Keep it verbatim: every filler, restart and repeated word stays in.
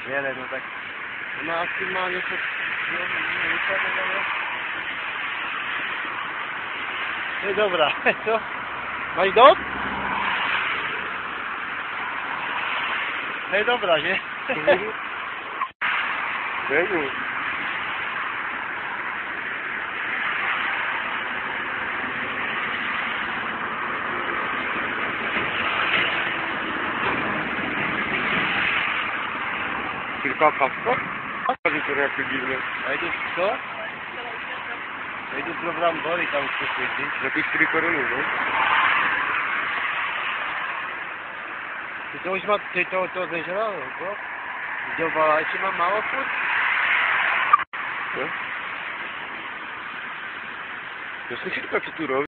Wiele, no tak. No a w tym ma nie to... Nie, nie, nie, nie. No i dobra, co? Masz dom? No i dobra, nie? Biegu. Kilka kapka? Pokażę to jak dziwne. A idziesz co? A idziesz do Brambory tam przyświecić. Jakieś trzy korony, no? Ty to już ma, ty to, to ze zielone, co? Zdziobała się ma mało kurt? Co? To jest kilka, co tu robi.